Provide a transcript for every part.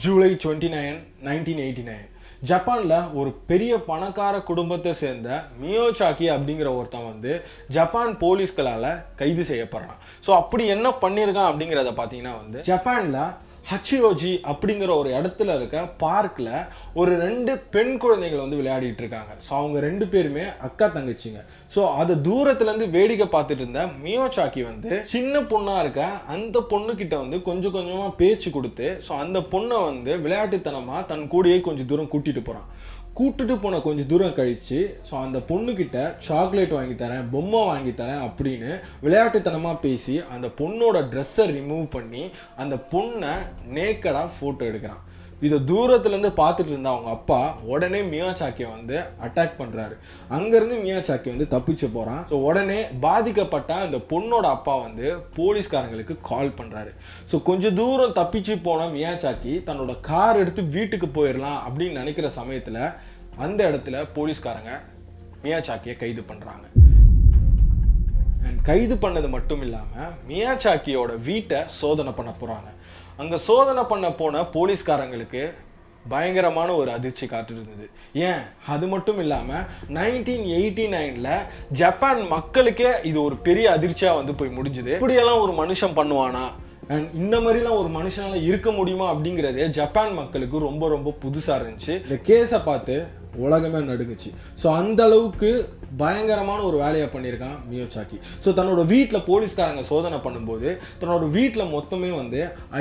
July 29, 1989 ஜப்பான்ல ஒரு பெரிய பணக்கார குடும்பத்தை சேர்ந்த மியாசாகி அப்படிங்கிற ஒருத்தன் வந்து ஜப்பான் போலீஸ்களால கைது செய்யப்படுறான். ஸோ அப்படி என்ன பண்ணியிருக்கான் அப்படிங்கிறத பார்த்தீங்கன்னா வந்து ஜப்பான்ல ஹச்சியோஜி அப்படிங்கிற ஒரு இடத்துல இருக்க பார்க்கில் ஒரு 2 பெண் குழந்தைகள் வந்து விளையாடிட்டு இருக்காங்க. ஸோ அவங்க 2 பேருமே அக்கா தங்கச்சிங்க. ஸோ அதை தூரத்துலேருந்து வேடிக்கை பார்த்துட்டு இருந்த மியாசாகி வந்து சின்ன பொண்ணாக இருக்க அந்த பொண்ணுக்கிட்ட வந்து கொஞ்சம் கொஞ்சமாக பேச்சு கொடுத்து ஸோ அந்த பொண்ணை வந்து விளையாட்டுத்தனமாக தன் கூடயே கொஞ்சம் தூரம் கூட்டிகிட்டு போகிறான். கூட்டுட்டு போன கொஞ்சம் தூரம் கழித்து ஸோ அந்த பொண்ணுக்கிட்ட சாக்லேட் வாங்கி தரேன், பொம்மை வாங்கி தரேன் அப்படின்னு விளையாட்டுத்தனமாக பேசி அந்த பொண்ணோட ட்ரெஸ்ஸை ரிமூவ் பண்ணி அந்த பொண்ணை நேக்கடாக ஃபோட்டோ எடுக்கிறான். இதை தூரத்துலேருந்து பார்த்துட்டு இருந்த அவங்க அப்பா உடனே மியாசாக்கியை வந்து அட்டாக் பண்ணுறாரு. அங்கேருந்து மியாசாக்கி வந்து தப்பிச்சு போகிறான். ஸோ உடனே பாதிக்கப்பட்ட அந்த பொண்ணோட அப்பா வந்து போலீஸ்காரங்களுக்கு கால் பண்ணுறாரு. ஸோ கொஞ்சம் தூரம் தப்பிச்சு போன மியாசாக்கி தன்னோட கார் எடுத்து வீட்டுக்கு போயிடலாம் அப்படின்னு நினைக்கிற சமயத்தில் அந்த இடத்துல போலீஸ்காரங்க மியாசாக்கியை கைது பண்ணுறாங்க. அண்ட் கைது பண்ணது மட்டும் இல்லாமல் மியாசாக்கியோட வீட்டை சோதனை பண்ண போகிறாங்க. அங்கே சோதனை பண்ண போன போலீஸ்காரங்களுக்கு பயங்கரமான ஒரு அதிர்ச்சி காட்டிருந்தது. ஏன் அது மட்டும் இல்லாமல் 1989 ஜப்பான் மக்களுக்கே இது ஒரு பெரிய அதிர்ச்சியாக வந்து போய் முடிஞ்சுது. இப்படியெல்லாம் ஒரு மனுஷன் பண்ணுவானா, அண்ட் இந்த மாதிரிலாம் ஒரு மனுஷனால் இருக்க முடியுமா அப்படிங்கிறதே ஜப்பான் மக்களுக்கு ரொம்ப ரொம்ப புதுசாக இருந்துச்சு. இந்த கேஸை பார்த்து உலகமே நடுங்குச்சு. ஸோ அந்த அளவுக்கு பயங்கரமான ஒரு வேலையை பண்ணியிருக்கான் மியாசாக்கி. ஸோ தன்னோட வீட்டில் போலீஸ்காரங்க சோதனை பண்ணும்போது தன்னோட வீட்டில் மொத்தமே வந்து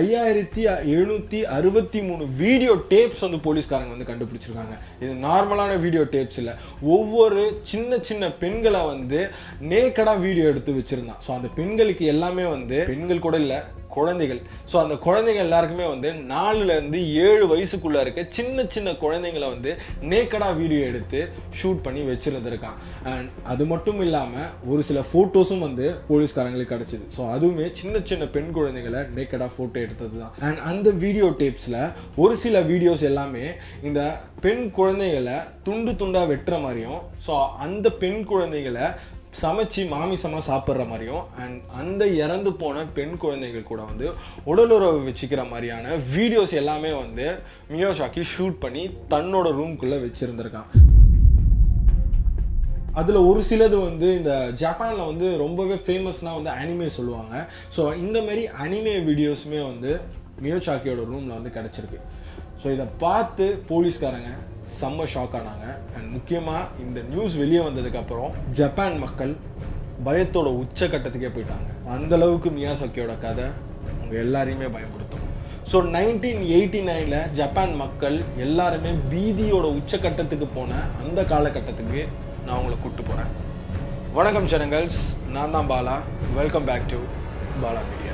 5763 வீடியோ டேப்ஸ் வந்து போலீஸ்காரங்க வந்து கண்டுபிடிச்சிருக்காங்க. இது நார்மலான வீடியோ டேப்ஸ் இல்லை. ஒவ்வொரு சின்ன சின்ன பெண்களை வந்து நேக்கடாக வீடியோ எடுத்து வச்சுருந்தான். ஸோ அந்த பெண்களுக்கு எல்லாமே வந்து பெண்கள் கூட இல்லை, குழந்தைகள். ஸோ அந்த குழந்தைகள் எல்லாருக்குமே வந்து 4லேருந்து 7 வயசுக்குள்ளே இருக்க சின்ன சின்ன குழந்தைங்களை வந்து நேக்கடாக வீடியோ எடுத்து ஷூட் பண்ணி வச்சுருந்துருக்கான். அண்ட் அது மட்டும் இல்லாமல் ஒரு சில ஃபோட்டோஸும் வந்து போலீஸ்காரங்களுக்கு கிடச்சிது. ஸோ அதுவுமே சின்ன சின்ன பெண் குழந்தைகளை நேக்கடாக ஃபோட்டோ எடுத்தது தான். அண்ட் அந்த வீடியோ டேப்ஸில் ஒரு சில வீடியோஸ் எல்லாமே இந்த பெண் குழந்தைகளை துண்டு துண்டாக வெட்டுற மாதிரியும் ஸோ அந்த பெண் குழந்தைகளை சமைச்சு மாமிசமாக சாப்பிட்ற மாதிரியும் அண்ட் அந்த இறந்து போன பெண் குழந்தைகள் கூட வந்து உடலுறவு வச்சுக்கிற மாதிரியான வீடியோஸ் எல்லாமே வந்து மியாசாக்கி ஷூட் பண்ணி தன்னோட ரூம்குள்ளே வச்சுருந்துருக்கான். அதில் ஒரு சிலது வந்து இந்த ஜப்பானில் வந்து ரொம்பவே ஃபேமஸ்னால் வந்து அனிமே சொல்லுவாங்க. ஸோ இந்த மாதிரி அனிமே வீடியோஸுமே வந்து மியாசாக்கியோட ரூமில் வந்து கிடச்சிருக்கு. ஸோ இதை பார்த்து போலீஸ்காரங்க செம்ம ஷாக் ஆனாங்க. அண்ட் முக்கியமாக இந்த நியூஸ் வெளியே வந்ததுக்கப்புறம் ஜப்பான் மக்கள் பயத்தோட உச்சக்கட்டத்துக்கே போயிட்டாங்க. அந்தளவுக்கு மியாசாக்கியோட கதை அவங்க எல்லாரையுமே பயன்படுத்தும். ஸோ 1989 ஜப்பான் மக்கள் எல்லாருமே பீதியோட உச்சக்கட்டத்துக்கு போன அந்த காலகட்டத்துக்கு நான் உங்களை கூப்பிட்டு போகிறேன். வணக்கம் ஜனங்கள்ஸ், நான் தான் Bala. Welcome back to Bala media.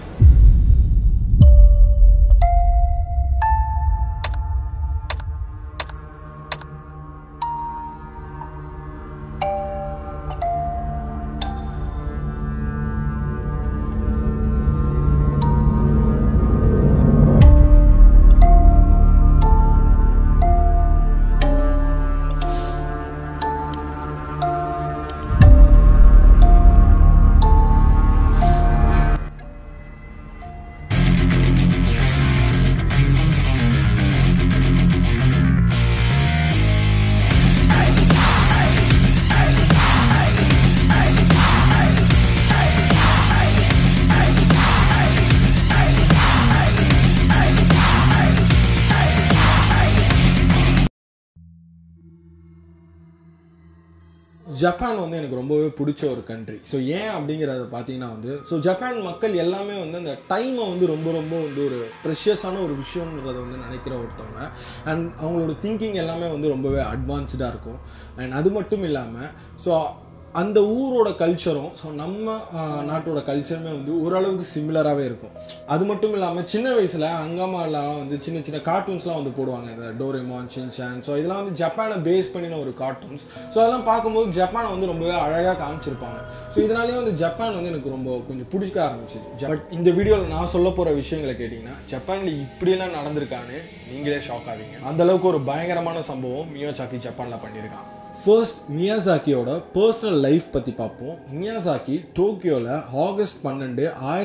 Japan வந்து எனக்கு ரொம்பவே பிடிச்ச ஒரு கண்ட்ரி. ஸோ ஏன் அப்படிங்கிறத பார்த்தீங்கன்னா வந்து ஸோ ஜப்பான் மக்கள் எல்லாமே வந்து அந்த டைமை வந்து ரொம்ப ரொம்ப வந்து ஒரு ப்ரெஷியஸான ஒரு விஷயன்றதை வந்து நினைக்கிற ஒருத்தவங்க. அண்ட் அவங்களோட திங்கிங் எல்லாமே வந்து ரொம்பவே அட்வான்ஸ்டாக இருக்கும். அண்ட் அது மட்டும் இல்லாமல் ஸோ அந்த ஊரோட கல்ச்சரும் ஸோ நம்ம நாட்டோட கல்ச்சருமே வந்து ஓரளவுக்கு சிமிலராகவே இருக்கும். அது மட்டும் இல்லாமல் சின்ன வயசில் அங்கம்மாலாம் வந்து சின்ன சின்ன கார்ட்டூன்ஸ்லாம் வந்து போடுவாங்க. இந்த டோரேமான், ஷின்சான். ஸோ இதெல்லாம் வந்து ஜப்பானை பேஸ் பண்ணின ஒரு கார்ட்டூன்ஸ். ஸோ அதெல்லாம் பார்க்கும்போது ஜப்பானை வந்து ரொம்பவே அழகாக காமிச்சிருப்பாங்க. ஸோ இதனாலேயே வந்து ஜப்பான் வந்து எனக்கு ரொம்ப கொஞ்சம் பிடிக்க ஆரம்பிச்சிச்சு. பட் இந்த வீடியோவில் நான் சொல்ல போகிற விஷயங்களை கேட்டிங்கன்னா ஜப்பானில் இப்படியெல்லாம் நடந்திருக்கான்னு நீங்களே ஷாக் ஆவீங்க. அந்தளவுக்கு ஒரு பயங்கரமான சம்பவம் மியாசாக்கி ஜப்பானில் பண்ணியிருக்கான். ஃபர்ஸ்ட் மியாசாக்கியோட பர்சனல் லைஃப் பற்றி பார்ப்போம். மியாசாக்கி டோக்கியோவில் ஆகஸ்ட் 12,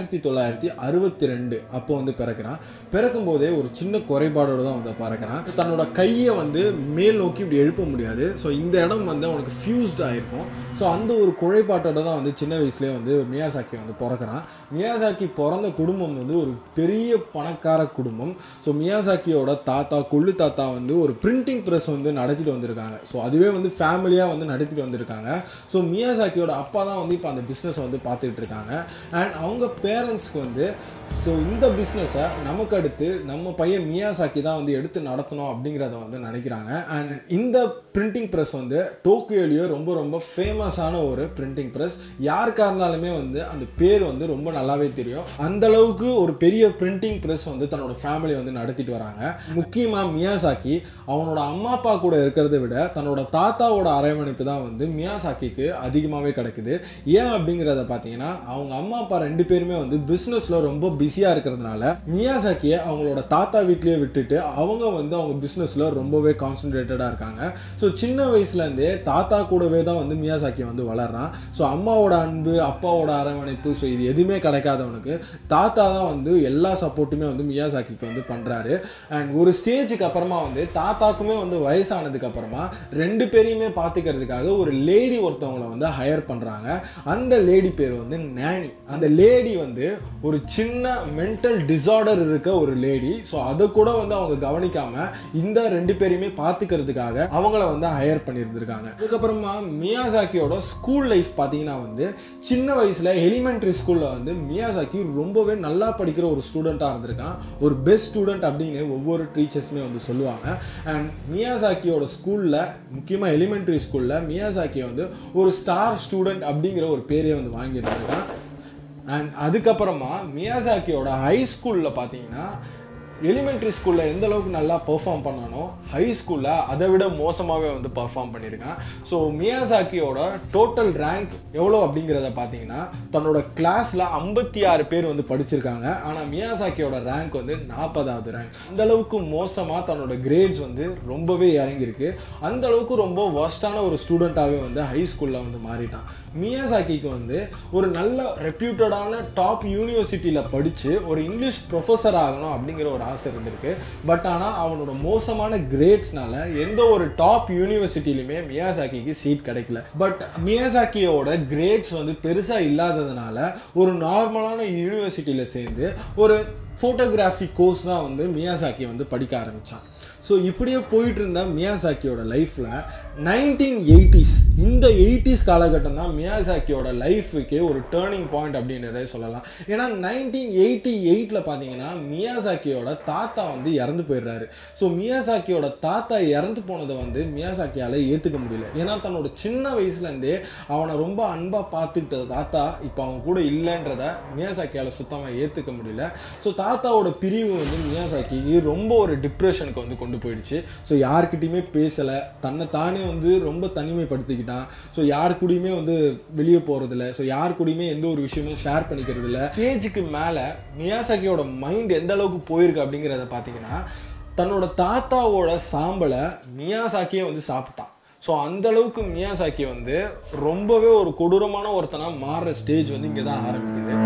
1962 அப்போ வந்து பிறக்கிறான். பிறக்கும்போதே ஒரு சின்ன குறைபாடோடு தான் வந்து பிறக்கிறான். தன்னோட கையை வந்து மேல் நோக்கி இப்படி எழுப்ப முடியாது. ஸோ இந்த இடம் வந்து அவனுக்கு ஃபியூஸ்ட் ஆகிருக்கும். ஸோ அந்த ஒரு குறைபாட்டோட தான் வந்து சின்ன வயசுலேயே வந்து மியாசாக்கி வந்து பிறக்கிறான். மியாசாக்கி பிறந்த குடும்பம் வந்து ஒரு பெரிய பணக்கார குடும்பம். ஸோ மியாசாக்கியோட தாத்தா கொள்ளு தாத்தா வந்து ஒரு பிரிண்டிங் ப்ரெஸ் வந்து நடத்திட்டு வந்திருக்காங்க. ஸோ அதுவே வந்து ஃபேமிலியாக வந்து நடத்திட்டு வந்திருக்காங்க. ஸோ மியாசாக்கியோட அப்பா தான் வந்து இப்போ அந்த பிஸ்னஸை வந்து பார்த்துட்டு இருக்காங்க. அண்ட் அவங்க பேரண்ட்ஸ்க்கு வந்து ஸோ இந்த பிஸ்னஸை நமக்கு அடுத்து நம்ம பையன் மியாசாக்கி தான் வந்து எடுத்து நடத்தணும் அப்படிங்கிறத வந்து நினைக்கிறாங்க. அண்ட் இந்த பிரிண்டிங் ப்ரெஸ் வந்து டோக்கியோலேயே ரொம்ப ரொம்ப ஃபேமஸான ஒரு பிரிண்டிங் ப்ரெஸ். யாருக்காக இருந்தாலுமே வந்து அந்த பேர் வந்து ரொம்ப நல்லாவே தெரியும். அந்தளவுக்கு ஒரு பெரிய பிரிண்டிங் ப்ரெஸ் வந்து தன்னோட ஃபேமிலி வந்து நடத்திட்டு வராங்க. முக்கியமாக மியாசாக்கி அவனோட அம்மா அப்பா கூட இருக்கிறத விட தன்னோட தாத்தாவோட அரவணைப்பு தான் வந்து மியாசாக்கிக்கு அதிகமாகவே கிடைக்குது. ஏன் அப்படிங்கிறத பார்த்தீங்கன்னா அவங்க அம்மா அப்பா 2 பேருமே வந்து பிஸ்னஸில் ரொம்ப பிஸியாக இருக்கிறதுனால மியாசாக்கியை அவங்களோட தாத்தா வீட்லேயே விட்டுட்டு அவங்க வந்து அவங்க பிஸ்னஸில் ரொம்பவே கான்சன்ட்ரேட்டடாக இருக்காங்க. ஸோ சின்ன வயசுலேருந்தே தாத்தா கூடவே தான் வந்து மியாசாக்கி வந்து வளர்றான். ஸோ அம்மாவோட அன்பு அப்பாவோட அரவணைப்பு ஸோ இது எதுவுமே கிடைக்காதவனுக்கு தாத்தா தான் வந்து எல்லா சப்போர்ட்டுமே வந்து மியாசாக்கிக்கு வந்து பண்ணுறாரு. அண்ட் ஒரு ஸ்டேஜுக்கு அப்புறமா வந்து தாத்தாக்குமே வந்து வயசானதுக்கு அப்புறமா 2 பேரையுமே பார்த்துக்கிறதுக்காக ஒரு லேடி ஒருத்தவங்களை வந்து ஹையர் பண்ணுறாங்க. அந்த லேடி பேர் வந்து நானி. அந்த லேடி வந்து ஒரு சின்ன மென்டல் டிஸார்டர் இருக்க ஒரு லேடி. ஸோ அதை கூட வந்து அவங்க கவனிக்காமல் இந்த 2 பேரையுமே பார்த்துக்கிறதுக்காக அவங்கள வந்து ஹையர் பண்ணியிருந்திருக்காங்க. அதுக்கப்புறமா மியாசாக்கியோட ஸ்கூல் லைஃப் பார்த்தீங்கன்னா வந்து சின்ன வயசில் எலிமெண்ட்ரி ஸ்கூலில் வந்து மியாசாக்கி ரொம்பவே நல்லா படிக்கிற ஒரு ஸ்டூடெண்ட்டாக இருந்திருக்கான். ஒரு பெஸ்ட் ஸ்டூடெண்ட் அப்படின்னு ஒவ்வொரு டீச்சர்ஸுமே வந்து சொல்லுவாங்க. அண்ட் மியாசாக்கியோட ஸ்கூலில் முக்கியமாக எலிமெண்ட்ரி ஸ்கூலில் மியாசாக்கியை வந்து ஒரு ஸ்டார் ஸ்டூடெண்ட் அப்படிங்கிற ஒரு பேரையே வந்து வாங்கியிருந்திருக்கான். அண்ட் அதுக்கப்புறமா மியாசாக்கியோட ஹை ஸ்கூலில் பார்த்தீங்கன்னா எலிமெண்ட்ரி ஸ்கூலில் எந்த அளவுக்கு நல்லா பெர்ஃபார்ம் பண்ணானோ ஹை ஸ்கூலில் அதை விட மோசமாகவே வந்து பெர்ஃபார்ம் பண்ணியிருக்கான். ஸோ மியாசாக்கியோட டோட்டல் ரேங்க் எவ்வளோ அப்படிங்கிறத பார்த்தீங்கன்னா தன்னோட கிளாஸில் 56 பேர் வந்து படிச்சிருக்காங்க. ஆனால் மியாசாக்கியோட ரேங்க் வந்து 40வது ரேங்க். அந்தளவுக்கு மோசமாக தன்னோட கிரேட்ஸ் வந்து ரொம்பவே இறங்கியிருக்கு. அந்தளவுக்கு ரொம்ப ஒர்ஸ்டான ஒரு ஸ்டூடெண்ட்டாகவே வந்து ஹை ஸ்கூலில் வந்து மாறிட்டான். மியாசாக்கிக்கு வந்து ஒரு நல்ல ரெப்யூட்டடான டாப் யூனிவர்சிட்டியில் படித்து ஒரு இங்கிலீஷ் ப்ரொஃபஸர் ஆகணும் அப்படிங்கிற ஒரு ஆசை இருந்திருக்கு. பட் ஆனால் அவனோட மோசமான கிரேட்ஸ்னால எந்த ஒரு டாப் யூனிவர்சிட்டிலையுமே மியாசாக்கிக்கு சீட் கிடைக்கல. பட் மியாசாக்கியோட கிரேட்ஸ் வந்து பெருசாக இல்லாததுனால ஒரு நார்மலான யூனிவர்சிட்டியில் சேர்ந்து ஒரு ஃபோட்டோகிராஃபி கோர்ஸ் தான் வந்து மியாசாக்கி வந்து படிக்க ஆரம்பித்தான். ஸோ இப்படியே போயிட்டு இருந்த மியாசாக்கியோட லைஃப்பில் 1980s இந்த 80s காலகட்டம் தான் மியாசாக்கியோட லைஃபுக்கே ஒரு டேர்னிங் பாயிண்ட் அப்படின்றதே சொல்லலாம். ஏன்னா 1988 பார்த்தீங்கன்னா மியாசாக்கியோட தாத்தா வந்து இறந்து போயிடுறாரு. ஸோ மியாசாக்கியோட தாத்தா இறந்து போனதை வந்து மியாசாக்கியால் ஏற்றுக்க முடியல. ஏன்னா தன்னோட சின்ன வயசுலேருந்தே அவனை ரொம்ப அன்பாக பார்த்துக்கிட்ட தாத்தா இப்போ அவன் கூட இல்லைன்றத மியாசாக்கியால் சுத்தமாக ஏற்றுக்க முடியல. ஸோ தாத்தாவோட பிரிவு வந்து மியாசாக்கிக்கு ரொம்ப ஒரு டிப்ரெஷனுக்கு வந்து கொண்டு போயிடுச்சு. ஸோ யார்கிட்டையுமே பேசலை, தன்னை தானே வந்து ரொம்ப தனிமைப்படுத்திக்கிட்டான். ஸோ யார் கூடயுமே வந்து வெளியே போகிறதில்ல. ஸோ யார் கூடயுமே எந்த ஒரு விஷயமும் ஷேர் பண்ணிக்கிறது இல்லை. ஸ்டேஜுக்கு மேலே மியாசாக்கியோட மைண்ட் எந்த அளவுக்கு போயிருக்கு அப்படிங்கிறத பார்த்தீங்கன்னா தன்னோட தாத்தாவோட சாம்பலை மியாசாக்கியே வந்து சாப்பிட்டான். ஸோ அந்தளவுக்கு மியாசாக்கி வந்து ரொம்பவே ஒரு கொடூரமான ஒருத்தனாக மாறுற ஸ்டேஜ் வந்து இங்கே தான் ஆரம்பிக்குது.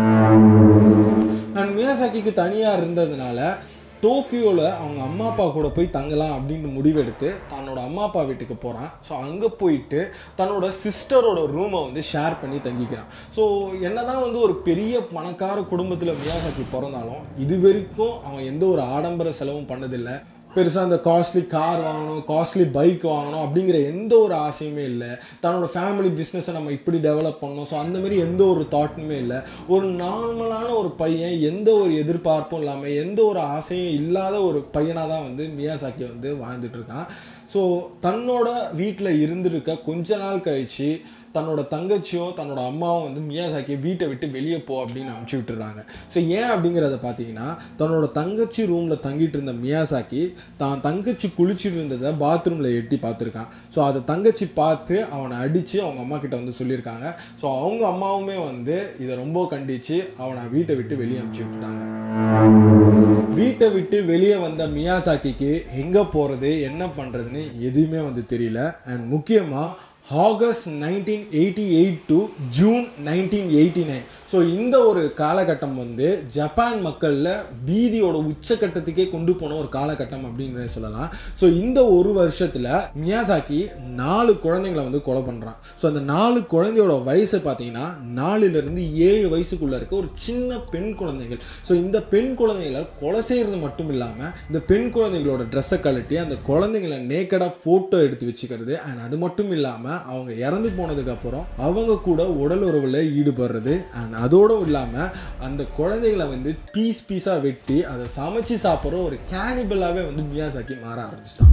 அண்ட் மியாசாக்கிக்கு தனியாக இருந்ததுனால டோக்கியோவில் அவங்க அம்மா அப்பா கூட போய் தங்கலாம் அப்படின்னு முடிவெடுத்து தன்னோட அம்மா அப்பா வீட்டுக்கு போகிறான். ஸோ அங்கே போயிட்டு தன்னோட சிஸ்டரோட ரூமை வந்து ஷேர் பண்ணி தங்கிக்கிறான். ஸோ என்ன தான் வந்து ஒரு பெரிய பணக்கார குடும்பத்தில் மியாசாக்கி பிறந்தாலும் இது வரைக்கும் அவன் எந்த ஒரு ஆடம்பர செலவும் பண்ணதில்லை. பெருசாக அந்த காஸ்ட்லி கார் வாங்கணும், காஸ்ட்லி பைக் வாங்கணும் அப்படிங்கிற எந்த ஒரு ஆசையுமே இல்லை. தன்னோட ஃபேமிலி பிஸ்னஸை நம்ம இப்படி டெவலப் பண்ணணும் ஸோ அந்தமாரி எந்த ஒரு தாட்டுமே இல்லை. ஒரு நார்மலான ஒரு பையன் எந்த ஒரு எதிர்பார்ப்பும் இல்லாமல் எந்த ஒரு ஆசையும் இல்லாத ஒரு பையனாக தான் வந்து மியாசாக்கி வந்து வாழ்ந்துட்டுருக்கான். ஸோ தன்னோட வீட்டில் இருந்திருக்க கொஞ்ச நாள் கழித்து தன்னோட தங்கச்சியும் தன்னோட அம்மாவும் வந்து மியாசாக்கி வீட்டை விட்டு வெளியே போ அப்படின்னு அனுப்பிச்சி விட்டுறாங்க. ஸோ ஏன் அப்படிங்கிறத பார்த்தீங்கன்னா தன்னோட தங்கச்சி ரூமில் தங்கிட்டு இருந்த மியாசாக்கி தான் தங்கச்சி குளிச்சுட்டு இருந்ததை பாத்ரூமில் எட்டி பார்த்துருக்கான். ஸோ அதை தங்கச்சி பார்த்து அவனை அடித்து அவங்க அம்மா கிட்ட வந்து சொல்லியிருக்காங்க. ஸோ அவங்க அம்மாவுமே வந்து இதை ரொம்ப கண்டித்து அவனை வீட்டை விட்டு வெளியே அனுப்பிச்சி விட்டுட்டாங்க. வீட்டை விட்டு வெளியே வந்த மியாசாக்கிக்கு எங்கே போகிறது என்ன பண்ணுறதுன்னு எதுவுமே வந்து தெரியல. அண்ட் முக்கியமாக ஆகஸ்ட் 1988 டு ஜூன் 1989, ஸோ இந்த ஒரு காலகட்டம் வந்து ஜப்பான் மக்களில் பீதியோட உச்சக்கட்டத்துக்கே கொண்டு போன ஒரு காலகட்டம் அப்படின்னு சொல்லலாம். ஸோ இந்த ஒரு வருஷத்தில் மியாசாக்கி 4 குழந்தைங்களை வந்து கொலை பண்ணுறான். ஸோ அந்த 4 குழந்தையோட வயசு பார்த்தீங்கன்னா 4லேருந்து 7 வயசுக்குள்ளே இருக்க ஒரு சின்ன பெண் குழந்தைகள். ஸோ இந்த பெண் குழந்தைகளை கொலை செய்கிறது மட்டும் இல்லாமல் இந்த பெண் குழந்தைகளோட ட்ரெஸ்ஸை கழட்டி அந்த குழந்தைங்களை நேக்கடாக ஃபோட்டோ எடுத்து வச்சுக்கிறது. அண்ட் அது மட்டும் இல்லாமல் அவங்க இறந்து போனதுக்கப்புறம் அவங்க கூட உடல் உறவில் ஈடுபடுறது. அண்ட் அதோடு இல்லாமல் அந்த குழந்தைகளை வந்து பீஸாக வெட்டி அதை சமைச்சு சாப்பிட்ற ஒரு கேனிபலாகவே வந்து மியாசாக்கி மாற ஆரம்பிச்சிட்டான்.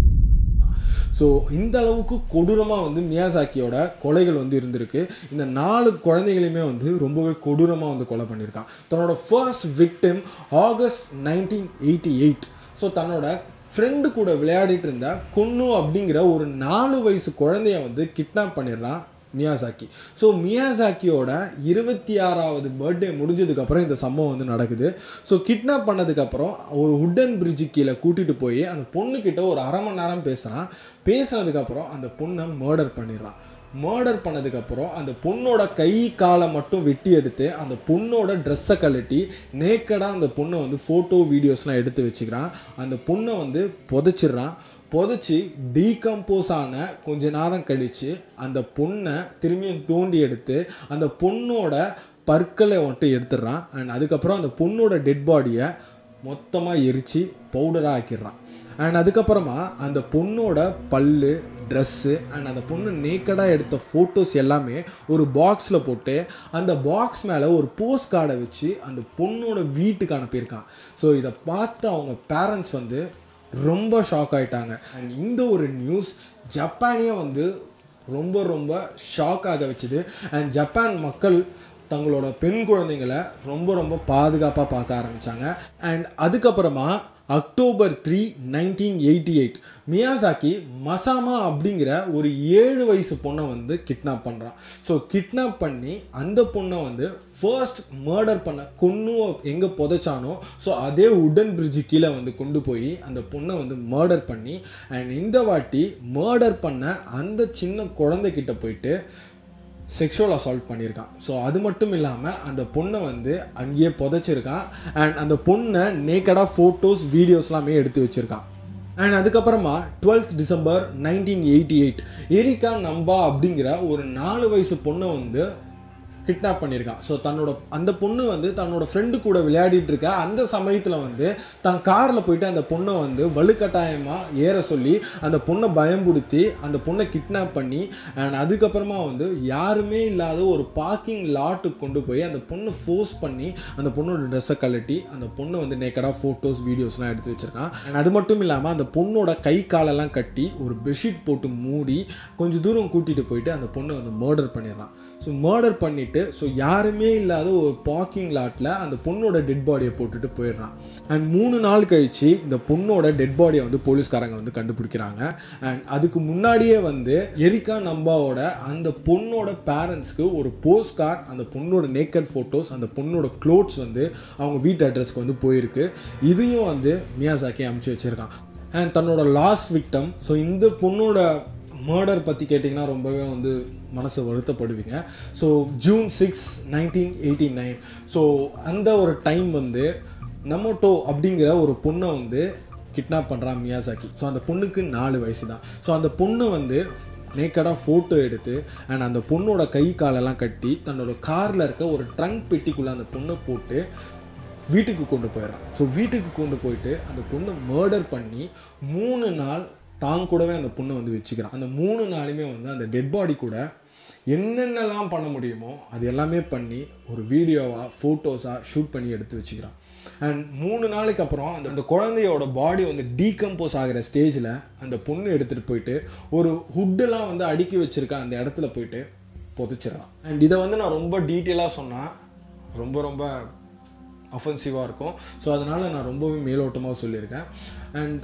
ஸோ இந்த அளவுக்கு கொடூரமாக வந்து மியாசாக்கியோட கொலைகள் வந்து இருந்திருக்கு. இந்த 4 குழந்தைகளையுமே வந்து ரொம்பவே கொடூரமாக வந்து கொலை பண்ணியிருக்கான். தன்னோட ஃபர்ஸ்ட் விக்டிம் ஆகஸ்ட் 1988. ஸோ தன்னோட ஃப்ரெண்டு கூட விளையாடிட்டு இருந்த கொன்னு அப்படிங்கிற ஒரு 4 வயசு குழந்தைய வந்து கிட்னாப் பண்ணிடுறான் மியாசாக்கி. ஸோ மியாசாக்கியோட 26வது பர்த்டே முடிஞ்சதுக்கப்புறம் இந்த சம்பவம் வந்து நடக்குது. ஸோ கிட்னாப் பண்ணதுக்கப்புறம் ஒரு உட்டன் பிரிட்ஜு கீழே கூட்டிகிட்டு போய் அந்த பொண்ணுக்கிட்ட ஒரு அரை மணி நேரம் பேசுகிறான். பேசுனதுக்கப்புறம் அந்த பொண்ணை மர்டர் பண்ணிடுறான். மர்டர் பண்ணதுக்கப்புறம் அந்த பொண்ணோட கை காலை மட்டும் வெட்டி எடுத்து அந்த பொண்ணோட ட்ரெஸ்ஸை கழட்டி நேக்கடாக அந்த பொண்ணை வந்து ஃபோட்டோ வீடியோஸ்லாம் எடுத்து வச்சுக்கிறான். அந்த பொண்ணை வந்து புதைச்சிட்றான். புதைச்சி டீகம்போஸ் ஆன கொஞ்ச நேரம் கழித்து அந்த பொண்ணை திரும்பியும் தோண்டி எடுத்து அந்த பொண்ணோட பற்களை வந்துட்டு எடுத்துடுறான். அண்ட் அதுக்கப்புறம் அந்த பொண்ணோட டெட் பாடியை மொத்தமாக எரித்து பவுடராக ஆக்கிடுறான். அண்ட் அதுக்கப்புறமா அந்த பொண்ணோட பல்லு, ட்ரெஸ்ஸு அண்ட் அந்த பொண்ணு நேக்கடாக எடுத்த ஃபோட்டோஸ் எல்லாமே ஒரு பாக்ஸில் போட்டு அந்த பாக்ஸ் மேலே ஒரு போஸ்ட் கார்டை வச்சு அந்த பொண்ணோட வீட்டுக்கு அனுப்பியிருக்கான். ஸோ இதை பார்த்து அவங்க பேரண்ட்ஸ் வந்து ரொம்ப ஷாக் ஆகிட்டாங்க. அண்ட் இந்த ஒரு நியூஸ் ஜப்பானே வந்து ரொம்ப ஷாக் ஆக வச்சுது. அண்ட் ஜப்பான் மக்கள் தங்களோட பெண் குழந்தைங்களை ரொம்ப பாதுகாப்பாக பார்க்க ஆரம்பித்தாங்க. அண்ட் அதுக்கப்புறமா அக்டோபர் 3, 1988 மியாசாக்கி மசாமா அப்படிங்கிற ஒரு 7 வயசு பொண்ணை வந்து கிட்னாப் பண்ணுறான். ஸோ கிட்னாப் பண்ணி அந்த பொண்ணை வந்து ஃபர்ஸ்ட் மர்டர் பண்ண கொன்னு எங்கே புதைச்சானோ ஸோ அதே உடன் பிரிட்ஜு கீழே வந்து கொண்டு போய் அந்த பொண்ணை வந்து மர்டர் பண்ணி அண்ட் இந்த வாட்டி மர்டர் பண்ண அந்த சின்ன குழந்தைகிட்ட போயிட்டு செக்ஷுவல் அசால்ட் பண்ணியிருக்கான். ஸோ அது மட்டும் இல்லாமல் அந்த பொண்ணை வந்து அங்கேயே புதைச்சிருக்கான். அண்ட் அந்த பொண்ணை நேக்கடாக ஃபோட்டோஸ் வீடியோஸ்லாமே எடுத்து வச்சுருக்கான். அண்ட் அதுக்கப்புறமா 12th டிசம்பர் 1988 எரிக்கா நம்பா அப்படிங்கிற ஒரு 4 வயசு பொண்ணை வந்து கிட்னாப் பண்ணியிருக்கான். ஸோ அந்த பொண்ணு வந்து தன்னோட ஃப்ரெண்டு கூட விளையாடிட்டு இருக்க அந்த சமயத்தில் வந்து தன் காரில் போயிட்டு அந்த பொண்ணை வந்து வலுக்கட்டாயமாக ஏற சொல்லி அந்த பொண்ணை பயம்படுத்தி அந்த பொண்ணை கிட்னாப் பண்ணி அண்ட் அதுக்கப்புறமா வந்து யாருமே இல்லாத ஒரு பார்க்கிங் லாட்டுக்கு கொண்டு போய் அந்த பொண்ணை ஃபோர்ஸ் பண்ணி அந்த பொண்ணோட ட்ரெஸ்ஸை கழட்டி அந்த பொண்ணை வந்து நேக்கடாக ஃபோட்டோஸ் வீடியோஸ்லாம் எடுத்து வச்சுருக்கான். அண்ட் அது மட்டும் இல்லாமல் அந்த பொண்ணோட கை காலெல்லாம் கட்டி ஒரு பெட்ஷீட் போட்டு மூடி கொஞ்சம் தூரம் கூட்டிகிட்டு போயிட்டு அந்த பொண்ணை வந்து மர்டர் பண்ணிடுறான். ஸோ மர்டர் பண்ணிவிட்டு ஸோ யாருமே இல்லாத ஒரு பார்க்கிங் லாட்டில் அந்த பொண்ணோட டெட் பாடியை போட்டுட்டு போயிடுறான். அண்ட் 3 நாள் கழித்து இந்த பொண்ணோட டெட் பாடியை வந்து போலீஸ்காரங்க வந்து கண்டுபிடிக்கிறாங்க. அண்ட் அதுக்கு முன்னாடியே வந்து எரிக்கா நம்பாவோட அந்த பொண்ணோட பேரண்ட்ஸ்க்கு ஒரு போஸ்ட் கார்டு, அந்த பொண்ணோட நேக்கட் ஃபோட்டோஸ், அந்த பொண்ணோட க்ளோத்ஸ் வந்து அவங்க வீட்டு அட்ரஸ்க்கு வந்து போயிருக்கு. இதையும் வந்து மியாசாக்கி அனுப்பிச்சி வச்சுருக்கான். அண்ட் தன்னோட லாஸ்ட் விக்டம், ஸோ இந்த பொண்ணோட மர்டர் பற்றி கேட்டிங்கன்னா ரொம்பவே வந்து மனசு வருத்தப்படுவீங்க. ஸோ ஜூன் 6, 1989 ஸோ அந்த ஒரு டைம் வந்து நமோட்டோ அப்படிங்கிற ஒரு பொண்ணை வந்து கிட்னாப் பண்ணுறான் மியாசாக்கி. ஸோ அந்த பொண்ணுக்கு 4 வயசு தான். ஸோ அந்த பொண்ணை வந்து நேக்கடாக ஃபோட்டோ எடுத்து அண்ட் அந்த பொண்ணோட கை காலெல்லாம் கட்டி தன்னோட காரில் இருக்க ஒரு ட்ரங்க் பெட்டிக்குள்ளே அந்த பொண்ணை போட்டு வீட்டுக்கு கொண்டு போயிடுறான். ஸோ வீட்டுக்கு கொண்டு போயிட்டு அந்த பொண்ணை மர்டர் பண்ணி 3 நாள் தான் கூடவே அந்த பொண்ணை வந்து வச்சுக்கிறான். அந்த 3 நாளுமே வந்து அந்த டெட் பாடி கூட என்னென்னலாம் பண்ண முடியுமோ அது எல்லாமே பண்ணி ஒரு வீடியோவாக ஃபோட்டோஸாக ஷூட் பண்ணி எடுத்து வச்சுக்கிறான். அண்ட் 3 நாளைக்கு அப்புறம் அந்த குழந்தையோட பாடி வந்து டீகம்போஸ் ஆகிற ஸ்டேஜில் அந்த பொண்ணு எடுத்துகிட்டு போயிட்டு ஒரு ஹுட்டெல்லாம் வந்து அடுக்கி வச்சுருக்க அந்த இடத்துல போயிட்டு புதைச்சிடறான். அண்ட் இதை வந்து நான் ரொம்ப டீட்டெயிலாக சொன்னால் ரொம்ப அஃபென்சிவாக இருக்கும். ஸோ அதனால் நான் ரொம்பவே மேலோட்டமாக சொல்லியிருக்கேன். அண்ட்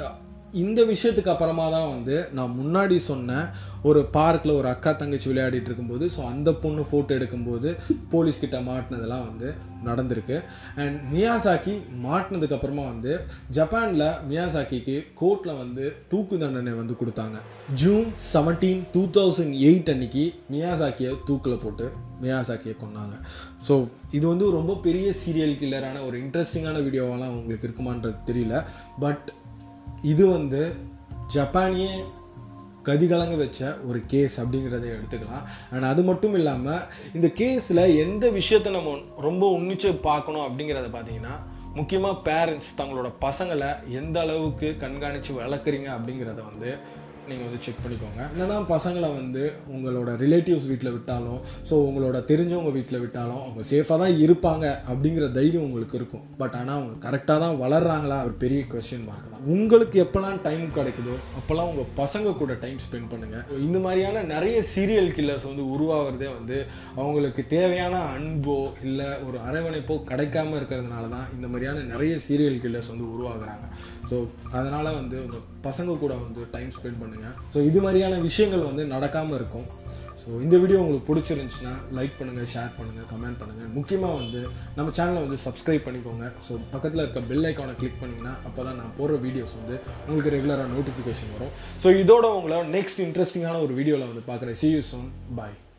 இந்த விஷயத்துக்கு அப்புறமா தான் வந்து நான் முன்னாடி சொன்ன ஒரு பார்க்கில் ஒரு அக்கா தங்கச்சி விளையாடிட்டு இருக்கும்போது ஸோ அந்த பொண்ணு ஃபோட்டோ எடுக்கும்போது போலீஸ்கிட்ட மாட்டினதெல்லாம் வந்து நடந்திருக்கு. அண்ட் மியாசாக்கி மாட்டினதுக்கப்புறமா வந்து ஜப்பானில் மியாசாக்கிக்கு கோர்ட்டில் வந்து தூக்கு தண்டனை வந்து கொடுத்தாங்க. June 17, 2008 அன்னைக்கு மியாசாக்கியை தூக்கில் போட்டு மியாசாக்கியை கொன்னாங்க. ஸோ இது வந்து ரொம்ப பெரிய சீரியல் கில்லரான ஒரு இன்ட்ரெஸ்டிங்கான வீடியோவெல்லாம் உங்களுக்கு இருக்குமான்றது தெரியல. பட் இது வந்து ஜப்பானியே கதிகலங்க வச்ச ஒரு கேஸ் அப்படிங்கிறத எடுத்துக்கலாம். அண்ட் அது மட்டும் இல்லாமல் இந்த கேஸில் எந்த விஷயத்தை நம்ம ரொம்ப உன்னிச்சு பார்க்கணும் அப்படிங்கிறத பார்த்தீங்கன்னா முக்கியமாக பேரண்ட்ஸ் தங்களோட பசங்களை எந்த அளவுக்கு கண்காணித்து வளர்க்குறீங்க அப்படிங்கிறத வந்து நீங்கள் வந்து செக் பண்ணிக்கோங்க. என்னதான் பசங்களை வந்து உங்களோட ரிலேட்டிவ்ஸ் வீட்டில் விட்டாலும் ஸோ உங்களோட தெரிஞ்சவங்க வீட்டில் விட்டாலும் அவங்க சேஃபாக தான் இருப்பாங்க அப்படிங்கிற தைரியம் உங்களுக்கு இருக்கும். பட் ஆனால் அவங்க கரெக்டாக தான் வளர்கிறாங்களா ஒரு பெரிய கொஸ்டின் மார்க் தான். உங்களுக்கு எப்போல்லாம் டைம் கிடைக்குதோ அப்போல்லாம் உங்கள் பசங்க கூட டைம் ஸ்பெண்ட் பண்ணுங்கள். இந்த மாதிரியான நிறைய சீரியல் கில்லர்ஸ் வந்து உருவாகிறதே வந்து அவங்களுக்கு தேவையான அன்போ இல்லை ஒரு அரவணைப்போ கிடைக்காம இருக்கிறதுனால தான் இந்த மாதிரியான நிறைய சீரியல் கில்லர்ஸ் வந்து உருவாகுறாங்க. ஸோ அதனால் வந்து உங்கள் பசங்க கூட வந்து டைம் ஸ்பெண்ட் பண்ணுங்கள். ஸோ இது மாதிரியான விஷயங்கள் வந்து நடக்காமல் இருக்கும். ஸோ இந்த வீடியோ உங்களுக்கு பிடிச்சிருந்துச்சுன்னா லைக் பண்ணுங்கள், ஷேர் பண்ணுங்கள், கமெண்ட் பண்ணுங்கள். முக்கியமாக வந்து நம்ம சேனலை வந்து சப்ஸ்கிரைப் பண்ணிக்கோங்க. ஸோ பக்கத்தில் இருக்க பெல் ஐக்கானை கிளிக் பண்ணிங்கன்னா அப்போ தான் நான் போடுற வீடியோஸ் வந்து உங்களுக்கு ரெகுலராக நோட்டிஃபிகேஷன் வரும். ஸோ இதோட உங்களை நெக்ஸ்ட் இன்ட்ரெஸ்டிங்கான ஒரு வீடியோவில் வந்து பார்க்குறேன். See you soon. Bye.